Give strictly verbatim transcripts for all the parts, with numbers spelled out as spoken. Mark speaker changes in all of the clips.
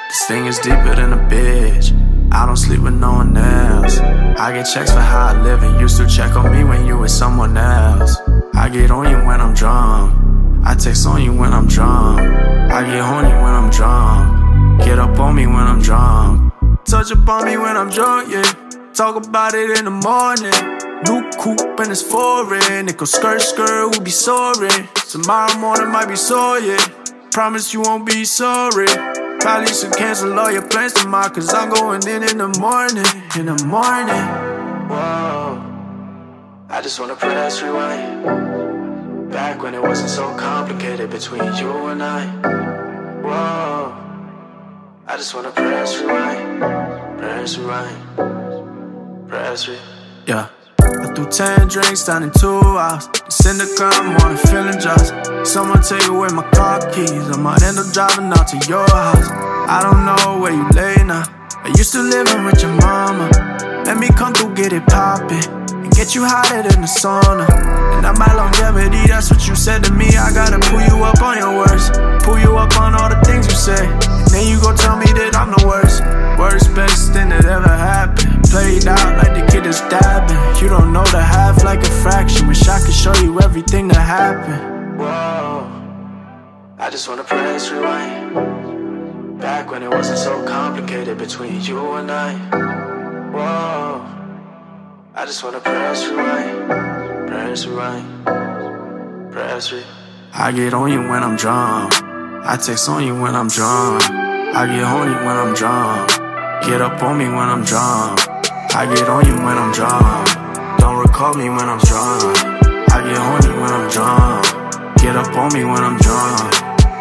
Speaker 1: This thing is deeper than a bitch. I don't sleep with no one else. I get checks for how I live, and you still check on me when you with someone else. I get on you when I'm drunk. I text on you when I'm drunk. I get horny when I'm drunk. Get up on me when I'm drunk. Touch up on me when I'm drunk, yeah. Talk about it in the morning. New coupe and it's foreign. Nickel skirt, skirt, we'll be soaring. Tomorrow morning might be sore, yeah. Promise you won't be sorry. Probably should cancel all your plans tomorrow, cause I'm going in in the morning. In the morning. Whoa, I just wanna press rewind. Back when it wasn't so complicated between you and I. Whoa, I just wanna press rewind. Press rewind. Press rewind. Yeah. I threw ten drinks down in two hours. Just in the car, morning feeling just. Someone take away my car keys. I might end up driving out to your house. I don't know where you lay now. I used to living with your mama. Let me come through, get it poppin', and get you hotter than the sauna. And not my longevity, that's what you said to me. I gotta pull you up on your words, pull you up on all the things you say, and then you gon' tell me that I'm the worst. Worst, best thing that ever happened. Played out like the kid is dabbing. You don't know the half like a fraction. Wish I could show you everything that happened. Whoa, I just wanna press rewind. Back when it wasn't so complicated between you and I. Whoa, I just wanna press rewind. Press rewind. Press rewind. I get on you when I'm drunk. I text on you when I'm drunk. I get horny when I'm drunk. Get up on me when I'm drunk. I get on you when I'm drunk. Don't recall me when I'm drunk. I get horny when I'm drunk. Get up on me when I'm drunk.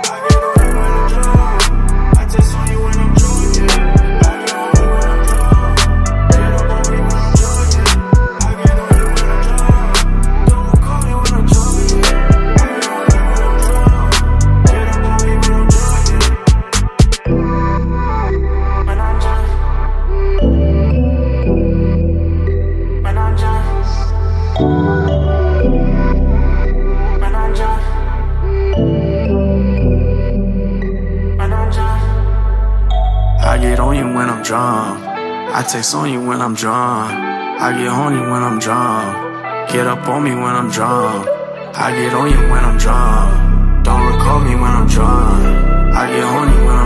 Speaker 1: I get on you when I'm drunk. I text on you when I'm drunk. I get horny when I'm drunk. Get up on me when I'm drunk. I get on you when I'm drunk. Don't recall me when I'm drunk. I get horny when I'm drunk.